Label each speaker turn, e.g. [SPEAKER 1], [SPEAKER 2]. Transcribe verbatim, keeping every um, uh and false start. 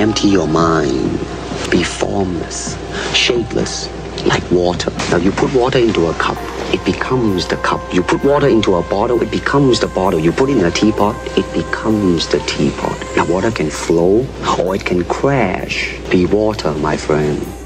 [SPEAKER 1] Empty your mind. Be formless, shapeless, like water. Now you put water into a cup, it becomes the cup. You put water into a bottle, it becomes the bottle. You put it in a teapot, it becomes the teapot. Now water can flow or it can crash. Be water, my friend.